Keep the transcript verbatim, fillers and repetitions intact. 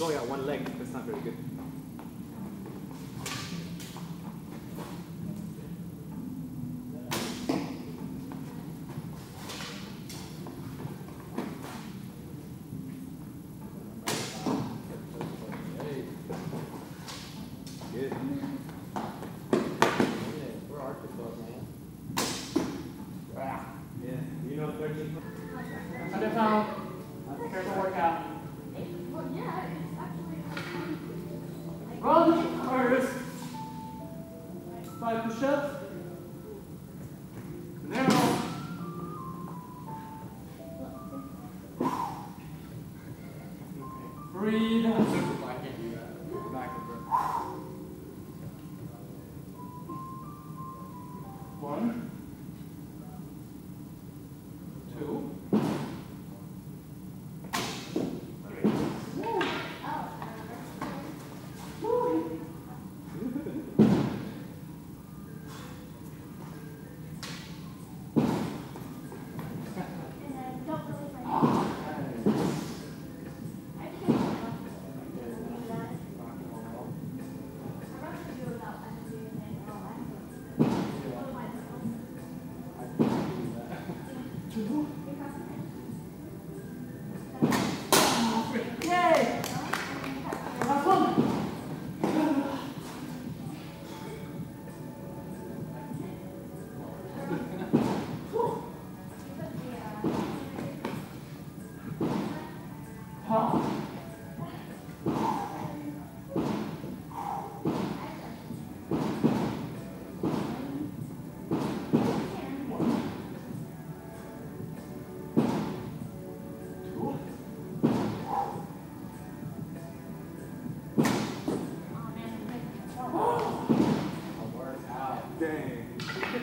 only got one leg. That's not very good. Good. We're Arkansas, man. Yeah. You know thirteen. Under phone. Careful workout. Well, yeah, it's actually. Run first. Five push-ups. Now. Breathe